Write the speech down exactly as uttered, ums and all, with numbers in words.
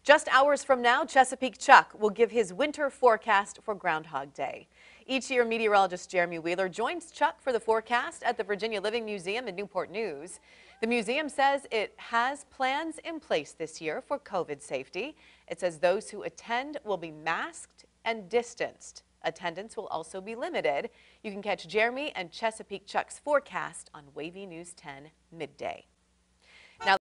Just hours from now, Chesapeake Chuck will give his winter forecast for Groundhog Day. Each year, meteorologist Jeremy Wheeler joins Chuck for the forecast at the Virginia Living Museum in Newport News. The museum says it has plans in place this year for COVID safety. It says those who attend will be masked and distanced. Attendance will also be limited. You can catch Jeremy and Chesapeake Chuck's forecast on WAVY News ten midday.